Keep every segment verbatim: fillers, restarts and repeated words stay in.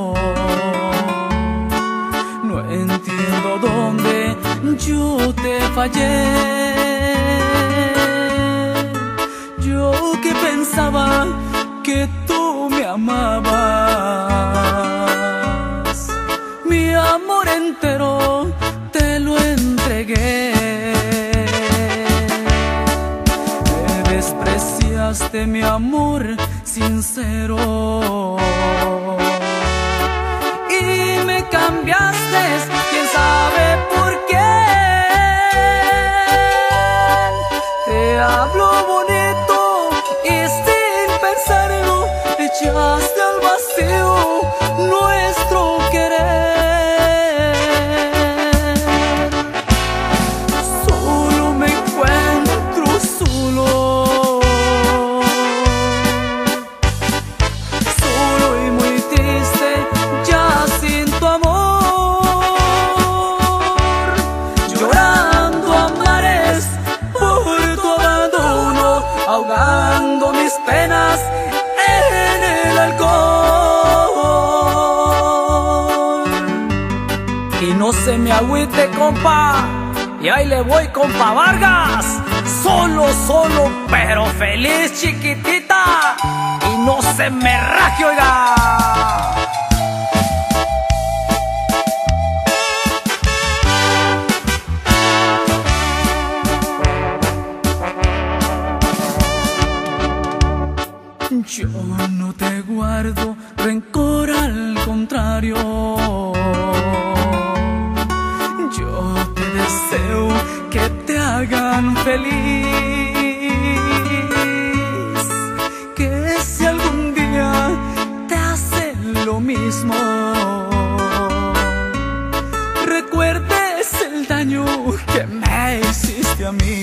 No entiendo dónde yo te fallé. Yo que pensaba que tú me amabas, mi amor entero te lo entregué. Me despreciaste mi amor sincero y me cambiaste, quién sabe por qué. Te hablo bonito y sin pensarlo echaste al vacío nuestro querer. Solo me encuentro solo, solo y muy triste, ya sin tu amor, llorando a mares por tu abandono, ahogando mis penas en el alcohol. Y no se me agüite, compa, y ahí le voy, compa Vargas. Solo, solo, pero feliz, chiquitita, y no se me raje, oiga. Yo no te guardo rencor, al contrario. Yo te deseo que te hagan feliz, que si algún día te hacen lo mismo, recuerdes el daño que me hiciste a mí.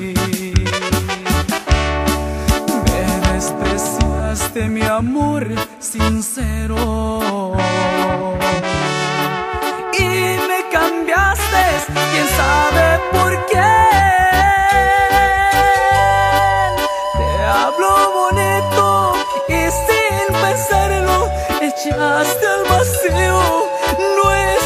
Despreciaste mi amor sincero y me cambiaste, quién sabe por qué. Te hablo bonito y sin pensarlo echaste al vacío nuestro